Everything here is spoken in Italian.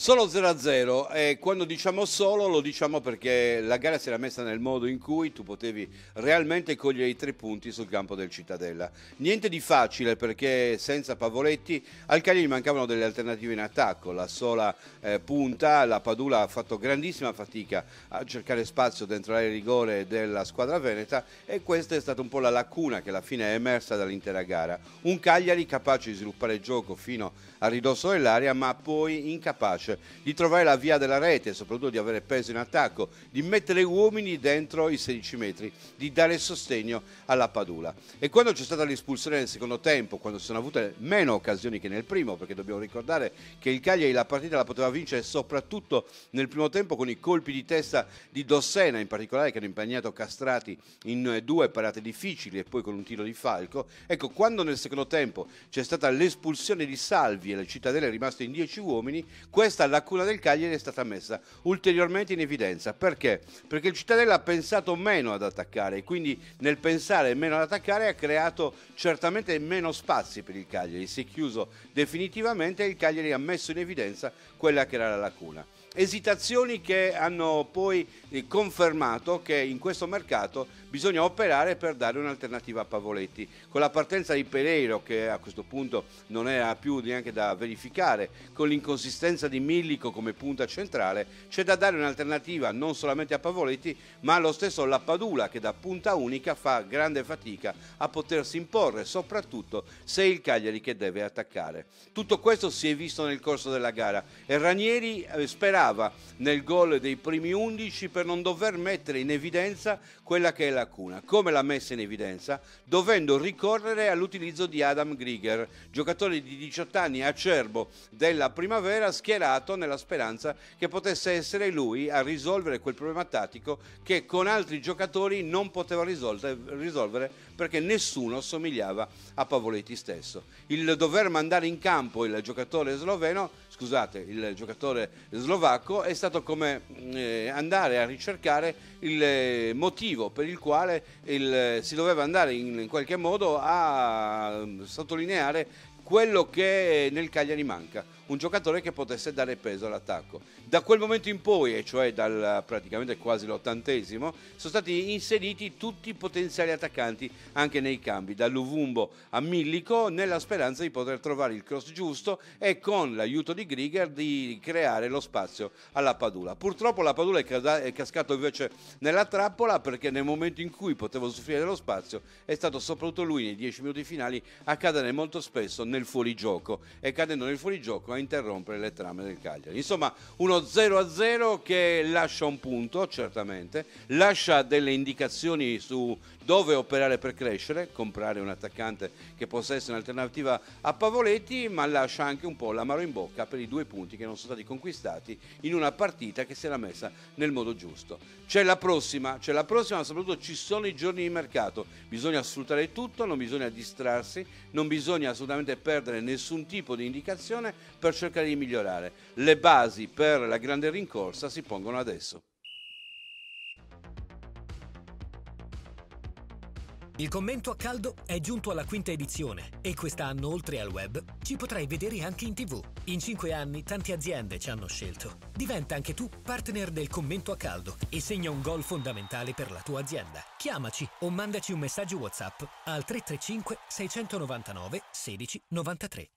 Solo 0-0 e quando diciamo solo lo diciamo perché la gara si era messa nel modo in cui tu potevi realmente cogliere i 3 punti sul campo del Cittadella. Niente di facile perché senza Pavoletti al Cagliari mancavano delle alternative in attacco, la sola punta, la Padula ha fatto grandissima fatica a cercare spazio dentro l'area di rigore della squadra veneta e questa è stata un po' la lacuna che alla fine è emersa dall'intera gara. Un Cagliari capace di sviluppare il gioco fino a ridosso dell'area ma poi incapace di trovare la via della rete, soprattutto di avere peso in attacco, di mettere uomini dentro i 16 metri, di dare sostegno alla Padula. E quando c'è stata l'espulsione nel secondo tempo, quando si sono avute meno occasioni che nel primo, perché dobbiamo ricordare che il Cagliari la partita la poteva vincere soprattutto nel primo tempo con i colpi di testa di Dossena, in particolare che hanno impegnato Castrati in 2 parate difficili e poi con un tiro di Falco. Ecco, quando nel secondo tempo c'è stata l'espulsione di Salvi e la Cittadella è rimasto in 10 uomini, questa lacuna del Cagliari è stata messa ulteriormente in evidenza. Perché? Perché il Cittadella ha pensato meno ad attaccare e quindi nel pensare meno ad attaccare ha creato certamente meno spazi per il Cagliari. Si è chiuso definitivamente e il Cagliari ha messo in evidenza quella che era la lacuna. Esitazioni che hanno poi confermato che in questo mercato bisogna operare per dare un'alternativa a Pavoletti. Con la partenza di Pereiro, che a questo punto non era più neanche da verificare, con l'inconsistenza di Millico come punta centrale, c'è da dare un'alternativa non solamente a Pavoletti, ma allo stesso alla Padula, che da punta unica fa grande fatica a potersi imporre, soprattutto se è il Cagliari che deve attaccare. Tutto questo si è visto nel corso della gara e Ranieri sperava nel gol dei primi 11 per non dover mettere in evidenza quella che è la lacuna. Come l'ha messa in evidenza? Dovendo ricorrere all'utilizzo di Adam Grieger, giocatore di 18 anni acerbo della Primavera, schierato nella speranza che potesse essere lui a risolvere quel problema tattico che con altri giocatori non poteva risolvere perché nessuno somigliava a Pavoletti stesso. Il dover mandare in campo il giocatore slovacco è stato come andare a ricercare il motivo per il quale si doveva andare in qualche modo a sottolineare quello che nel Cagliari manca, un giocatore che potesse dare peso all'attacco. Da quel momento in poi, e cioè dal praticamente quasi l'80°, sono stati inseriti tutti i potenziali attaccanti anche nei cambi, da Luvumbo a Millico, nella speranza di poter trovare il cross giusto e con l'aiuto di Grieger di creare lo spazio alla Padula. Purtroppo la Padula è cascato invece nella trappola perché nel momento in cui poteva usufruire dello spazio è stato soprattutto lui nei 10 minuti finali a cadere molto spesso nel fuorigioco e cadendo nel fuorigioco a interrompere le trame del Cagliari. Insomma, uno 0-0 che lascia un punto, certamente, lascia delle indicazioni su dove operare per crescere, comprare un attaccante che possa essere un'alternativa a Pavoletti, ma lascia anche un po' l'amaro in bocca per i 2 punti che non sono stati conquistati in una partita che si era messa nel modo giusto. C'è la prossima, ma soprattutto ci sono i giorni di mercato, bisogna sfruttare tutto, non bisogna distrarsi, non bisogna assolutamente perdere nessun tipo di indicazione per cercare di migliorare. Le basi per la grande rincorsa si pongono adesso. Il commento a caldo è giunto alla 5ª edizione e quest'anno, oltre al web, ci potrai vedere anche in TV. In 5 anni tante aziende ci hanno scelto. Diventa anche tu partner del commento a caldo e segna un gol fondamentale per la tua azienda. Chiamaci o mandaci un messaggio WhatsApp al 335 699 16 93.